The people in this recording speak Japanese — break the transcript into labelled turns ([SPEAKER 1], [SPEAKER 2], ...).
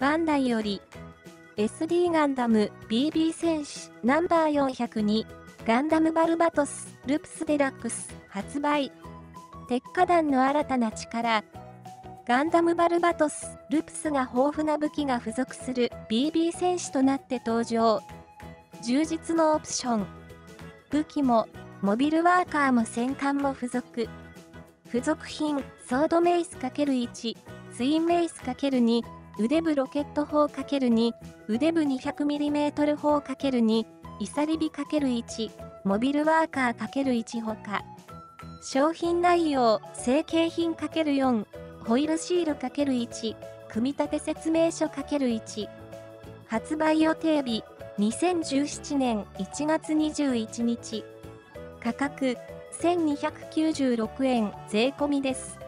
[SPEAKER 1] バンダイより、SD ガンダム BB 戦士ナンバー402ガンダムバルバトスルプスデラックス発売。鉄火団の新たな力。ガンダムバルバトスルプスが豊富な武器が付属する BB 戦士となって登場。充実のオプション。武器もモビルワーカーも戦艦も付属。付属品ソードメイス ×1 ツインメイス ×2腕部ロケット砲 ×2 腕部 200mm 砲 ×2 イサリビ ×1 モビルワーカー ×1 ほか。商品内容成型品 ×4 ホイールシール ×1 組み立て説明書 ×1。発売予定日2017年1月21日。価格1296円税込みです。